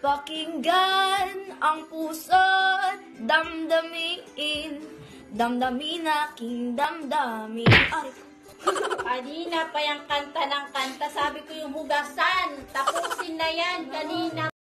Pakinggan ang puso't damdamin, damdamin aking damdamin. Ay. Kanina pa yung kanta ng kanta, sabi ko yung hugasan, tapusin na yan kanina.